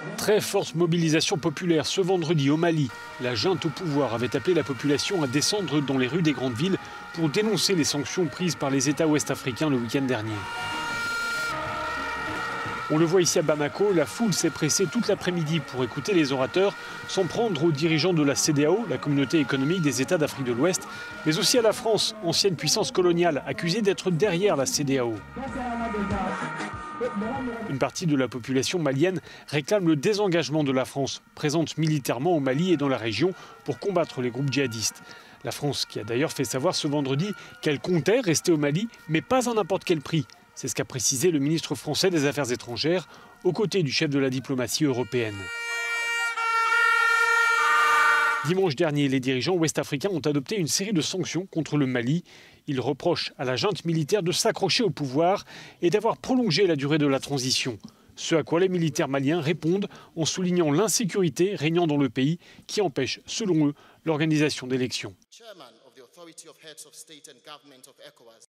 Très forte mobilisation populaire ce vendredi au Mali. La junte au pouvoir avait appelé la population à descendre dans les rues des grandes villes pour dénoncer les sanctions prises par les États ouest-africains le week-end dernier. On le voit ici à Bamako, la foule s'est pressée toute l'après-midi pour écouter les orateurs, s'en prendre aux dirigeants de la CEDEAO, la communauté économique des États d'Afrique de l'Ouest, mais aussi à la France, ancienne puissance coloniale, accusée d'être derrière la CEDEAO. Une partie de la population malienne réclame le désengagement de la France, présente militairement au Mali et dans la région pour combattre les groupes djihadistes. La France qui a d'ailleurs fait savoir ce vendredi qu'elle comptait rester au Mali, mais pas à n'importe quel prix. C'est ce qu'a précisé le ministre français des Affaires étrangères, aux côtés du chef de la diplomatie européenne. Dimanche dernier, les dirigeants ouest-africains ont adopté une série de sanctions contre le Mali. Ils reprochent à la junte militaire de s'accrocher au pouvoir et d'avoir prolongé la durée de la transition. Ce à quoi les militaires maliens répondent en soulignant l'insécurité régnant dans le pays qui empêche, selon eux, l'organisation d'élections.